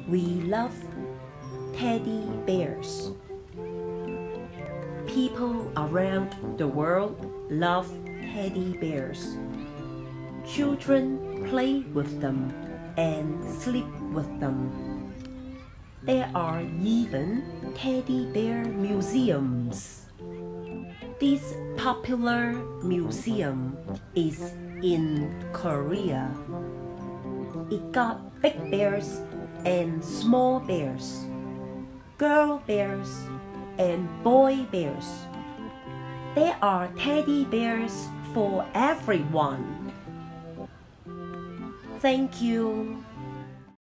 We love teddy bears. People around the world love teddy bears. Children play with them and sleep with them. There are even teddy bear museums. This popular museum is in Korea. It got big bears and small bears, girl bears and boy bears. There are teddy bears for everyone. Thank you.